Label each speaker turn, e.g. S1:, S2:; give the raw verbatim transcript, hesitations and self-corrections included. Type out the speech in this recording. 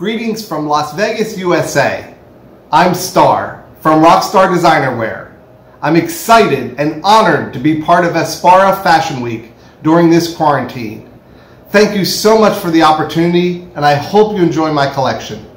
S1: Greetings from Las Vegas, U S A. I'm Starr from RockStarr Designer Wear. I'm excited and honored to be part of Aspara Fashion Week during this quarantine. Thank you so much for the opportunity, and I hope you enjoy my collection.